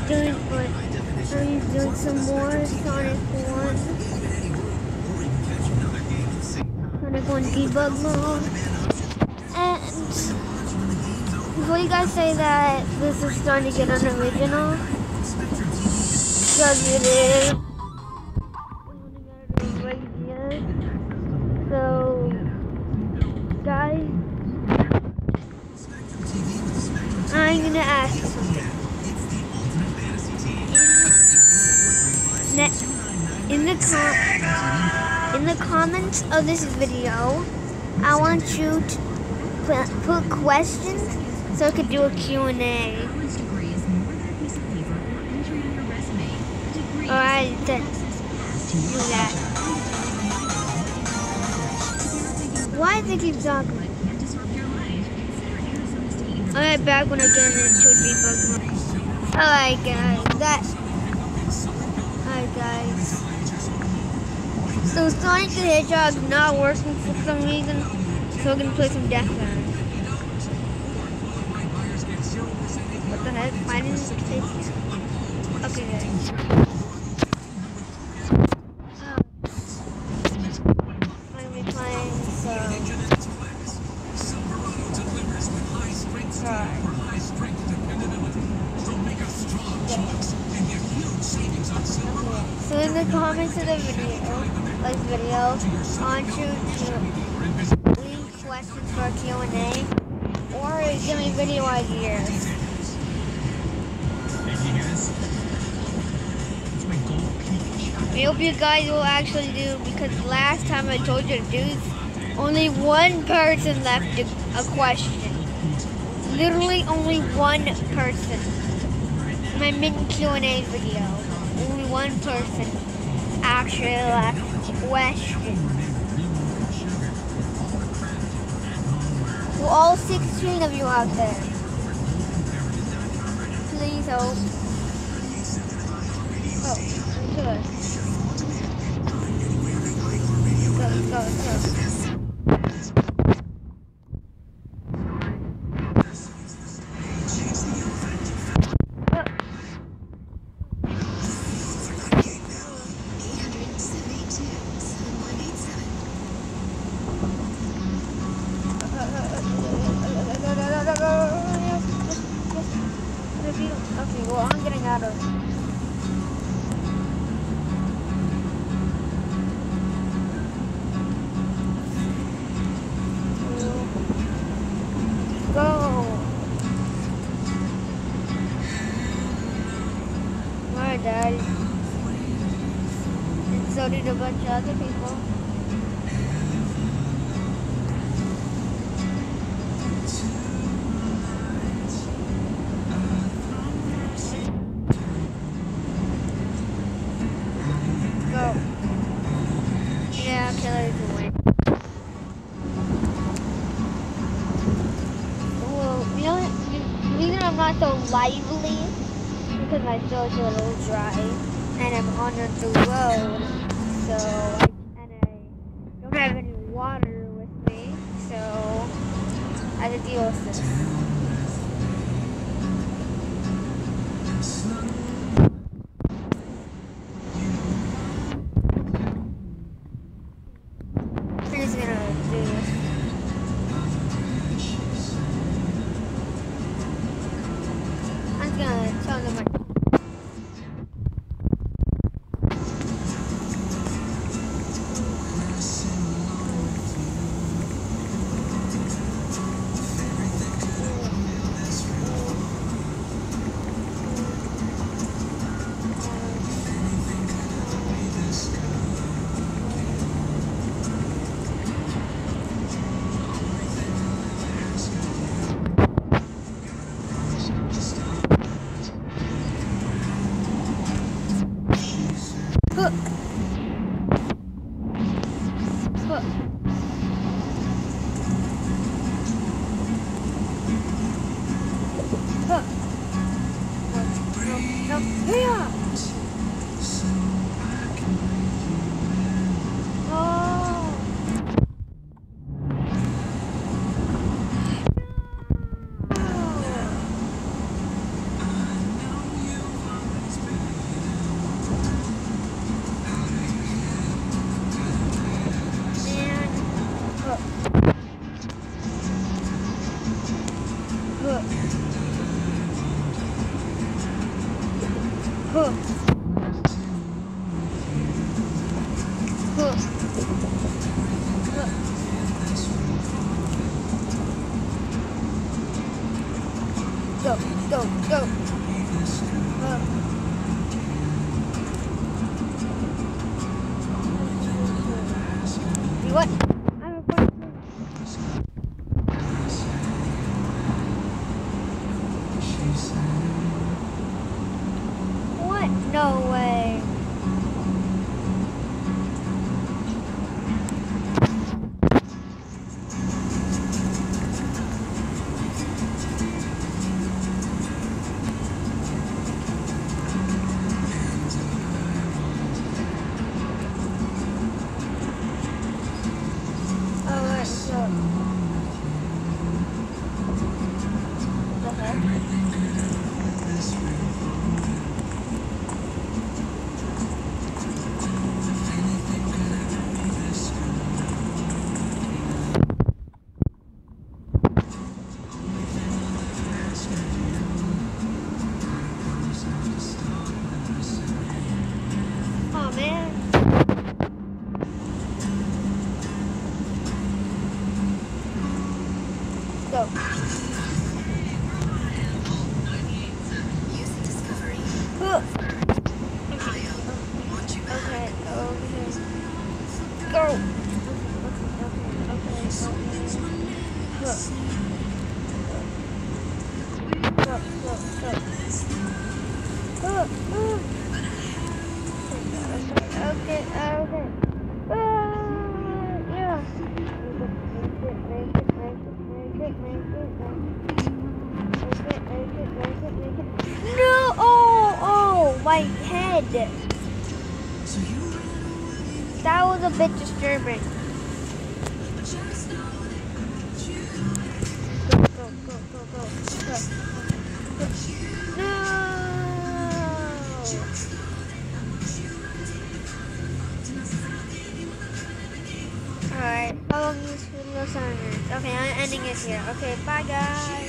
doing, but he's doing some more Sonic 1. Sonic 1 debug mode. And before you guys say that this is starting to get unoriginal, because it is. So, guys, I'm gonna ask you something. In the comments of this video, I want you to put questions so I could do a Q&A. Alright, then do that. Why does it keep talking? Alright, back when I get into debug mode. Alright guys, Alright guys. So Sonic the Hedgehog's not working for some reason, so we're gonna play some Deathrun. What the heck? Why didn't it say so? Okay guys. I'm gonna be playing So in the comments of the video, I want you to leave questions for a Q&A or give me video ideas. I hope you guys will actually do, because last time I told you to do, only one person left a question. Literally only one person. My mini Q&A video. Only one person actually left a question. To all 16 of you out there, please help. Oh, good. Go. Okay, well, I'm getting out of it. Go! My daddy. And so did a bunch of other people. Yeah, Kelly's the win. Well, the reason I'm not so lively because my throat's a little dry and I'm on the road, so I don't have any water with me, so I have to deal with this. Huh. Huh. Huh. Go, go, go. Huh. What? I'm recording. What? No way. Alright, so. What the heck? Oh man. Go. Huh. Okay, okay. Go. Okay. Huh. Go, go, go. Okay, okay. Yeah. No! Oh, my head. That was a bit disturbing. Go. No! Alright, how long is this video? 7 minutes. Okay, I'm ending it here. Okay, bye guys.